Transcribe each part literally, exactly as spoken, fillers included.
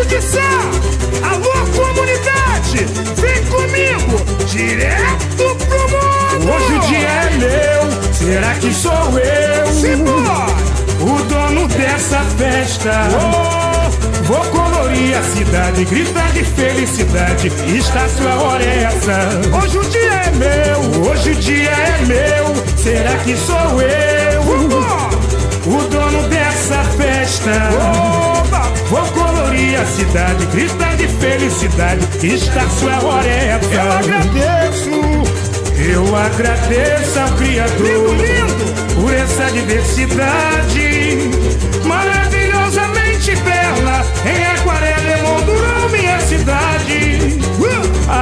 esguiçar. Alô, comunidade, vem comigo, direto pro mundo. Hoje o dia é meu, será que sou eu? Simbora! O dono dessa festa. Oh, vou colorir a cidade, gritar de felicidade. Estácio, a hora é essa. Hoje o dia é meu, hoje o dia é meu, será que sou eu? Vambora! O dono dessa festa. Oba! Vou colorir a cidade, gritar de felicidade. Estácio, a hora é essa. Eu agradeço, eu agradeço ao Criador, lindo, lindo, por essa diversidade maravilhosamente bela. Em aquarela emoldurou minha cidade. uh!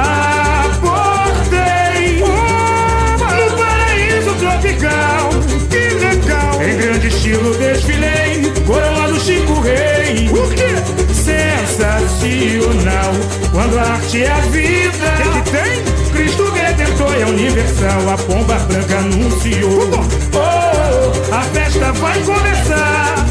Acordei Oba! no paraíso tropical. Que legal! Em grande estilo desfilei, coroando Chico Rei. O quê? Sensacional, quando a arte é a vida. O que, que tem? Cristo Redentor é universal, a pomba branca anunciou. Oh, a festa vai começar.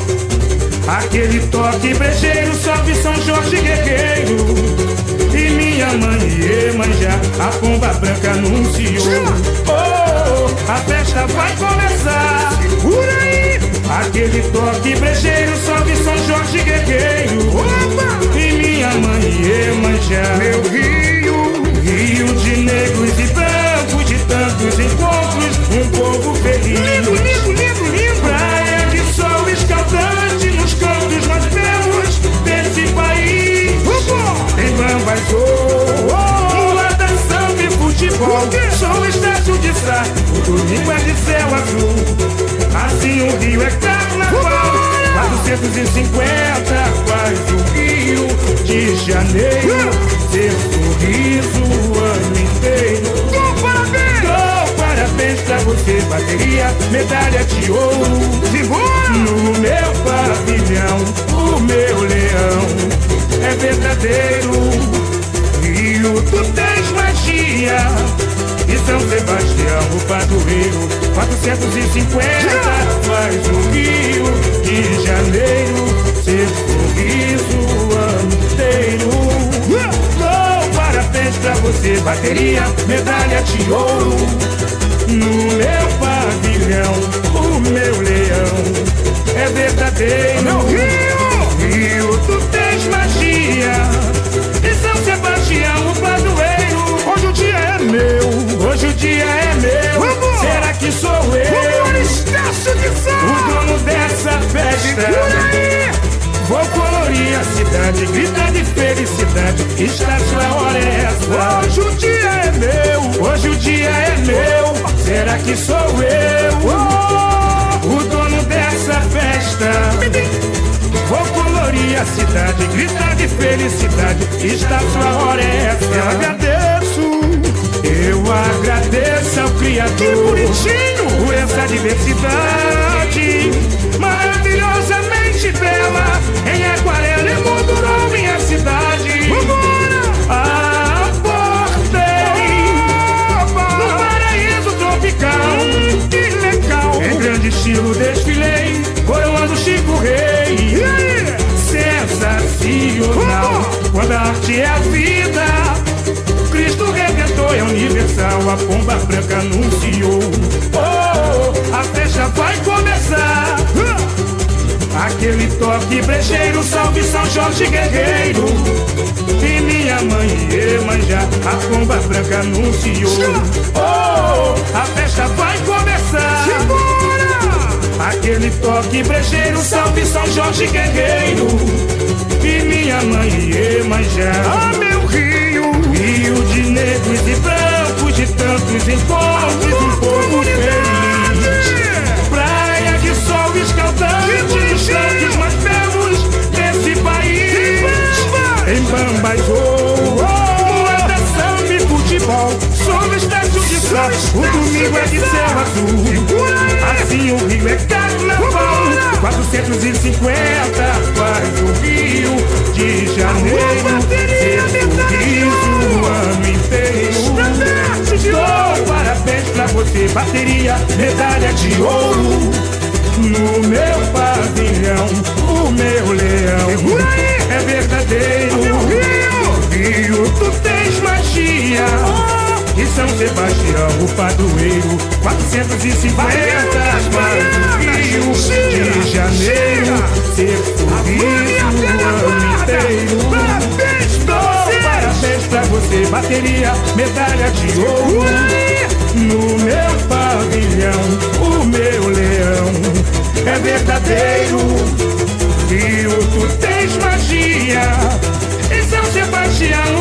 Aquele toque brejeiro, salve São Jorge Guerreiro. E minha mãe Iemanjá, a pomba branca anunciou. Oh, a festa vai começar. Por aí! Aquele toque brejeiro, salve São Jorge Guerreiro. Opa! E minha mãe Iemanjá, Meu rio, rio de negros e brancos, de tantos encontros, um povo feliz. lindo, lindo, lindo, lindo! Praia de sol escaldante nos cantos mais belos desse país. Vambora! Em Bambazô, mulata, samba e futebol. Sou estácio de Sá, o domingo é de céu azul. Assim o Rio é carnaval. quatrocentos e cinquenta faz o Rio de Janeiro ser sorriso o ano inteiro. Bom, parabéns! Dou parabéns pra você, bateria, medalha de ouro. Simbora! No meu pavilhão, o meu leão é verdadeiro. Rio, tu tens magia. E São Sebastião, o padroeiro, quatrocentos e cinquenta faz o Rio de Janeiro ser sorriso o ano inteiro. Dou parabéns pra você, bateria, medalha de ouro. No meu pavilhão, o meu leão é verdadeiro. Meu Rio! Rio, tu tens magia. E São Sebastião, o padroeiro. Hoje o dia é meu, hoje o dia é meu. Vamos! Será que sou vambora, eu? Estácio de O Sá! dono dessa festa. Por aí! Vou colorir a cidade, gritar de felicidade. Estácio, a hora é essa. Hoje o dia é meu, Hoje o dia é meu. Será que sou eu? oh! O dono dessa festa. Vou colorir a cidade, gritar de felicidade. Estácio, a hora é Eu essa. agradeço, Eu agradeço ao Criador, que bonitinho! por essa diversidade maravilhosamente bela. Em aquarela emoldurou minha cidade. Vambora! Acordei no paraíso tropical. Hum, que legal! Em grande estilo desfilei, coroando Chico Rei. E aí? Sensacional, quando a arte é a vida. Cristo Redentor é universal, a pomba branca anunciou. Oh, a festa vai começar. Aquele toque brejeiro, salve São Jorge Guerreiro. E minha mãe Iemanjá, a pomba branca anunciou. Oh, a festa vai começar. Simbora! Aquele toque brejeiro, salve São Jorge Guerreiro. E minha mãe Iemanjá, Ah, meu rio! rio de negros e brancos, de tantos encontros, um povo feliz. Praia de sol escaldante, os cantos mais belos desse país. Em Bambazô, mulata, samba e futebol. Sou estácio de Sá, o domingo é de céu azul. Assim o Rio é carnaval. quatrocentos e cinquenta faz o Rio de Janeiro ser sorriso o ano inteiro. Dou parabéns pra você, bateria, medalha de ouro. No meu pavilhão, o meu leão é verdadeiro. Sebastião, o padroeiro. Quatrocentos e cinquenta as margens do Rio de Janeiro. Ser sorriso o ano inteiro. Parabéns pra Dou vocês! parabéns pra você, bateria, medalha de ouro. No meu pavilhão, o meu leão é verdadeiro. Rio, tu tens magia. Em São Sebastião